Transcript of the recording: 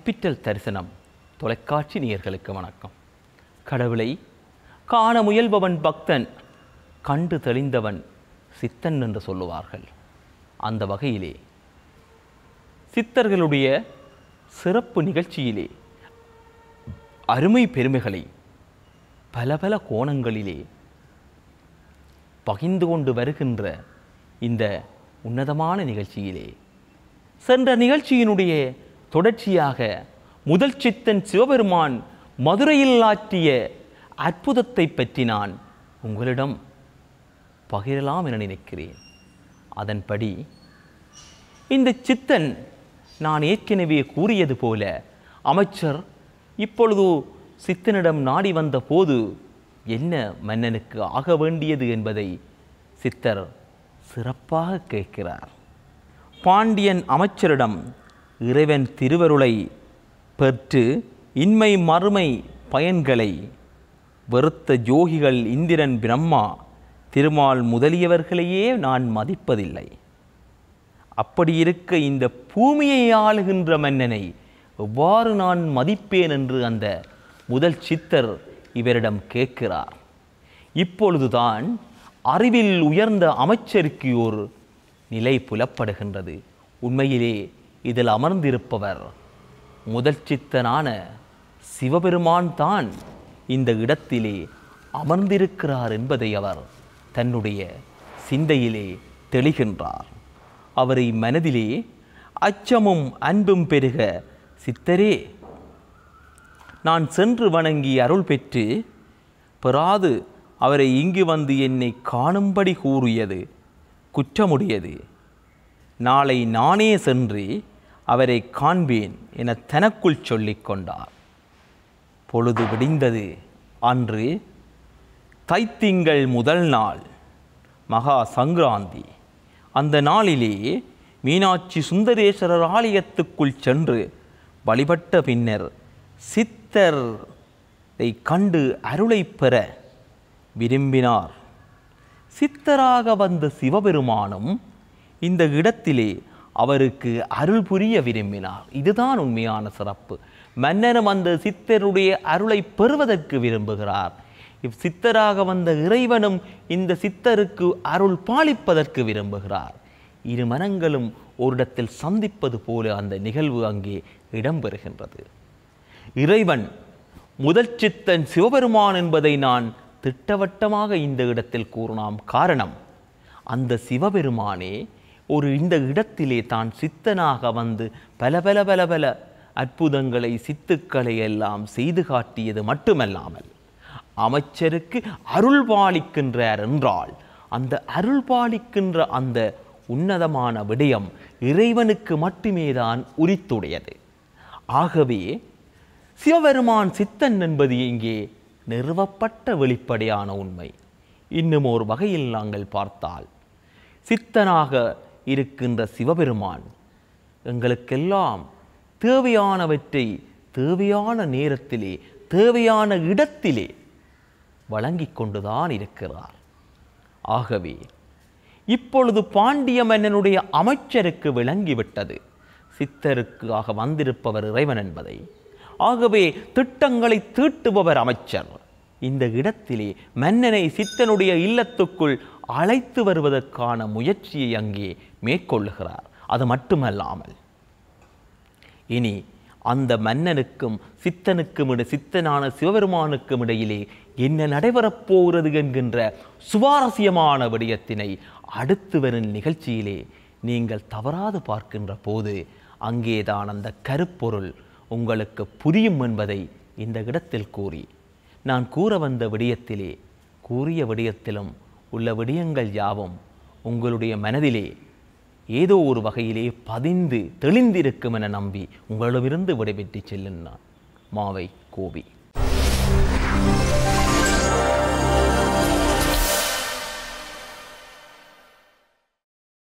Capital தரிசனம் தொலைக்காட்சி நேயர்களுக்கு வணக்கம். கடவுளை காண முயல்பவன் பக்தன், கண்டு தெளிந்தவன் சித்தன் என்று சொல்லுவார்கள். அந்த வகையிலே சித்தர்களுடைய சிறப்பு நிகழ்ச்சியிலே அருமை பெருமைகளை பல பல கோணங்களிலே பகிர்ந்து கொண்டு வருகின்ற இந்த உன்னதமான நிகழ்ச்சியிலே சென்ற நிகழ்ச்சியினுடைய தொடர்ச்சியாக முதல் சித்தன் சிவபெருமான் மதுரையில் ஆற்றிய அற்புதத்தை பற்றி நான் உங்களிடம் பகிரலாம் என நினைக்கிறேன். அதன்படி இந்த சித்தன் நான் ஏற்கனவே கூறியது போல அமைச்சர் இப்பொழுது சித்தனிடம் நாடி வந்த போது என்ன மன்னனுக்கு ஆக வேண்டியது என்பதை சித்தர் சிறப்பாக கேட்கிறார். பாண்டியன் அமைச்சரிடம் இறைவன் திருவருளை பெற்று இன்மை மறுமை பயன்களை வெறுத்த ஜோகிகள் இந்திரன், பிரம்மா, திருமால் முதலியவர்களையே நான் மதிப்பதில்லை. அப்படி இருக்க இந்த பூமியை ஆளுகின்ற மன்னனை எவ்வாறு நான் மதிப்பேன் என்று அந்த முதல் சித்தர் இவரிடம் கேட்கிறார். இப்பொழுதுதான் அறிவில் உயர்ந்த அமைச்சருக்கு ஒரு நிலை புலப்படுகின்றது. உண்மையிலே இதில் அமர்ந்திருப்பவர் முதல் சித்தனான சிவபெருமான் தான் இந்த இடத்திலே அமர்ந்திருக்கிறார் என்பதை அவர் தன்னுடைய சிந்தையிலே தெளிகின்றார். அவரை மனதிலே அச்சமும் அன்பும் பெருக, சித்தரே, நான் சென்று வணங்கி அருள் பெற்று பெறாது அவரை இங்கு வந்து என்னை காணும்படி கூறியது குற்றமுடையது. நாளை நானே சென்று அவரை காண்பேன் என தனக்குள் சொல்லிக் கொண்டார். பொழுது விடிந்தது. அன்று தைத்திங்கள் முதல் நாள், மகா சங்கராந்தி. அந்த நாளிலே மீனாட்சி சுந்தரேஸ்வரர் ஆலயத்துக்குள் சென்று வழிபட்ட பின்னர் சித்தரை கண்டு அருளை பெற விரும்பினார். சித்தராக வந்த சிவபெருமானும் இந்த இடத்திலே அவருக்கு அருள் புரிய விரும்பினார். இதுதான் உண்மையான சிறப்பு. மன்னனும் அந்த சித்தருடைய அருளை பெறுவதற்கு விரும்புகிறார். சித்தராக வந்த இறைவனும் இந்த சித்தருக்கு அருள் பாலிப்பதற்கு விரும்புகிறார். இரு மனங்களும் ஒரு இடத்தில் சந்திப்பது போல அந்த நிகழ்வு அங்கே இடம்பெறுகின்றது. இறைவன் முதல் சித்தன் சிவபெருமான் என்பதை நான் திட்டவட்டமாக இந்த இடத்தில் கூறினாம். காரணம், அந்த சிவபெருமானே இந்த இடத்திலே தான் சித்தனாக வந்து பல பல பல பல அற்புதங்களை சித்துக்களை எல்லாம் செய்து காட்டியது மட்டுமல்லாமல் அமைச்சருக்கு அருள் பாலிக்கின்றார் என்றால் அந்த அருள் பாலிக்கின்ற அந்த உன்னதமான விடயம் இறைவனுக்கு மட்டுமே தான் உரித்துடையது. ஆகவே சிவபெருமான் சித்தன் என்பது இங்கே நிறுவப்பட்ட வெளிப்படையான உண்மை. இன்னும் ஒரு வகையில் நாங்கள் பார்த்தால், சித்தனாக இருக்கின்ற சிவபெருமான் எங்களுக்கெல்லாம் தேவையானவற்றை தேவையான நேரத்திலே தேவையான இடத்திலே வழங்கி கொண்டுதான் இருக்கிறார். ஆகவே இப்பொழுது பாண்டிய மன்னனுடைய அமைச்சருக்கு விளங்கிவிட்டது சித்தருக்காக வந்திருப்பவர் இறைவன் என்பதை. ஆகவே திட்டங்களை தீட்டுபவர் அமைச்சர் இந்த இடத்திலே மன்னனை சித்தனுடைய இல்லத்துக்குள் அழைத்து வருவதற்கான முயற்சியை அங்கே மேற்கொள்ளுகிறார். அது மட்டுமல்லாமல் இனி அந்த மன்னனுக்கும் சித்தனுக்கும் சித்தனான சிவபெருமானுக்கும் இடையிலே என்ன நடைபெறப் போகிறது என்கின்ற சுவாரஸ்யமான விடயத்தினை அடுத்து வரும் நிகழ்ச்சியிலே நீங்கள் தவறாது பார்க்கின்ற போது அங்கேதான் அந்த கருப்பொருள் உங்களுக்கு புரியும் என்பதை இந்த இடத்தில் கூறி, நான் கூற வந்த விடயத்திலே கூறிய விடயத்திலும் உள்ள விடயங்கள் யாவும் உங்களுடைய மனதிலே ஏதோ ஒரு வகையிலே பதிந்து தெளிந்திருக்கும் என நம்பி உங்களிடமிருந்து விடைபெற்று செல்லும் நான் மாவை கோபி.